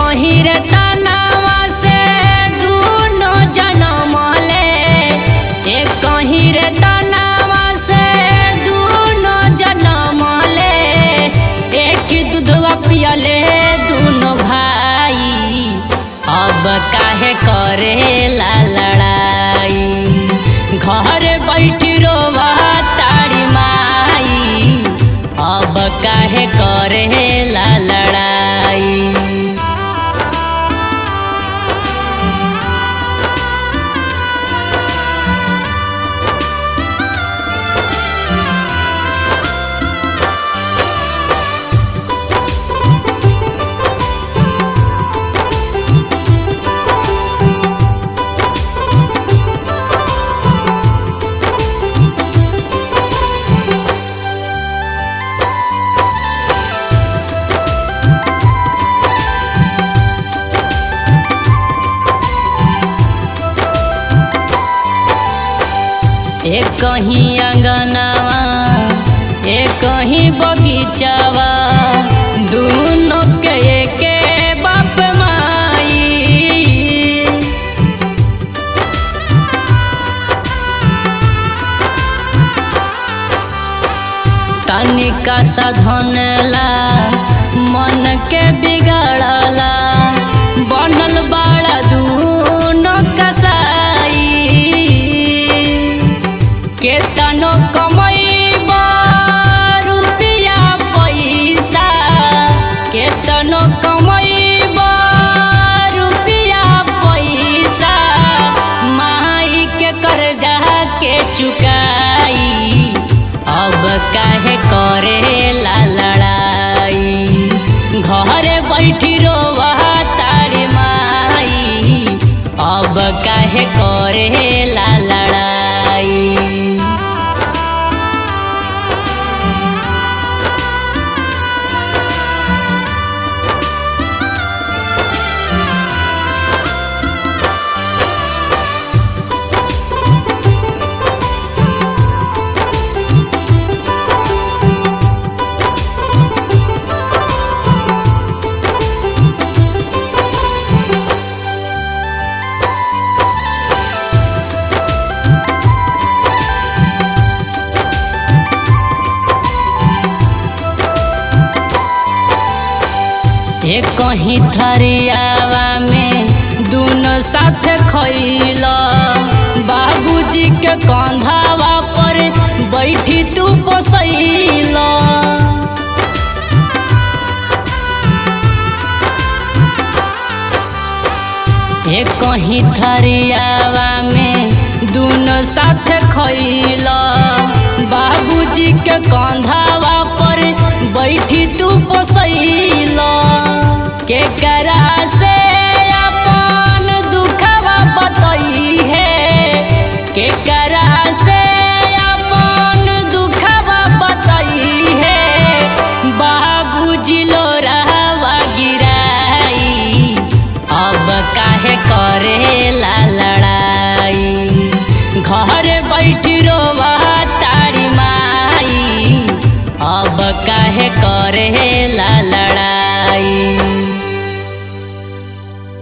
कहीं रे तनावा से दूनो जन्म ले, एक कहीं रे तनावा से दूनो जन्म ले, एक दूधवा पियले दूनो भाई, अब काहे करे ला लड़ाई, घर बैठी रोवा तारी माई, अब काहे करे ला लड़ाई। एक कहीं अंगनावा एक कहीं बगीचावा, दोनों के एके बाप माई, तनिका साधनला मन के बिगाड़ला, बनल बड़ा दूनो कसाई, केतनो कमैबा रुपया पैसा, केतनो कमैबा रुपया पैसा, माई के कर्जा के चुकाई, अब काहे करे ला लड़ाई, घर बैठी रोवा तारी माई, अब काहे करे ला लड़ाई। एक कहीं थरियावा में दोनों साथ खइला, बाबूजी के कंधावा पर बैठी तू पोसैला, एक कहीं थरियावा में दोनों साथ खइला, बाबूजी के कंधावा पर बैठी तू पोसैला, के करा से अपन दुखवा बतई है, के करा से अपन दुखवा बतई है, बाबूजी लोरावा गिराई, अब काहे करे ला लड़ाई, घर बैठी रोवा तारी माई, अब काहे करे ला